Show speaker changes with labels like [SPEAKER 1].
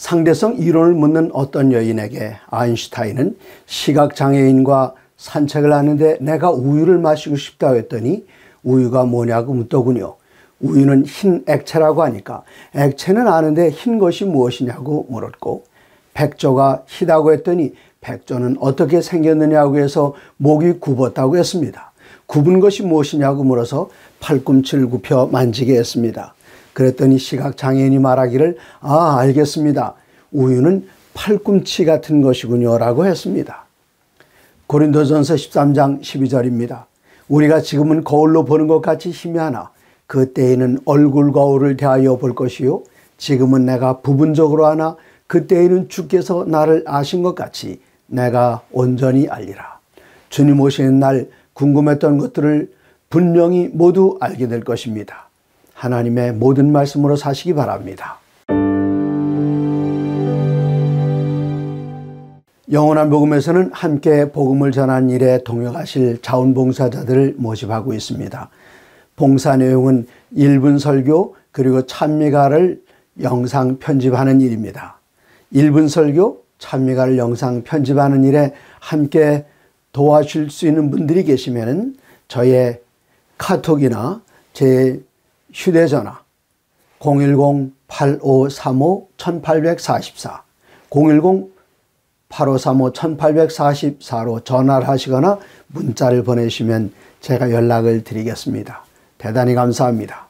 [SPEAKER 1] 상대성 이론을 묻는 어떤 여인에게 아인슈타인은 시각장애인과 산책을 하는데 내가 우유를 마시고 싶다고 했더니 우유가 뭐냐고 묻더군요. 우유는 흰 액체라고 하니까 액체는 아는데 흰 것이 무엇이냐고 물었고, 백조가 희다고 했더니 백조는 어떻게 생겼느냐고 해서 목이 굽었다고 했습니다. 굽은 것이 무엇이냐고 물어서 팔꿈치를 굽혀 만지게 했습니다. 그랬더니 시각장애인이 말하기를 알겠습니다. 우유는 팔꿈치 같은 것이군요 라고 했습니다. 고린도전서 13장 12절입니다. 우리가 지금은 거울로 보는 것 같이 희미하나 그때에는 얼굴 거울을 대하여 볼 것이요 지금은 내가 부분적으로 하나 그때에는 주께서 나를 아신 것 같이 내가 온전히 알리라. 주님 오시는 날 궁금했던 것들을 분명히 모두 알게 될 것입니다. 하나님의 모든 말씀으로 사시기 바랍니다. 영원한 복음에서는 함께 복음을 전하는 일에 동역하실 자원봉사자들을 모집하고 있습니다. 봉사 내용은 1분 설교 그리고 찬미가를 영상 편집하는 일입니다. 1분 설교, 찬미가를 영상 편집하는 일에 함께 도와줄 수 있는 분들이 계시면 저의 카톡이나 제 휴대전화 010-8535-1844 010-8535-1844로 전화를 하시거나 문자를 보내시면 제가 연락을 드리겠습니다. 대단히 감사합니다.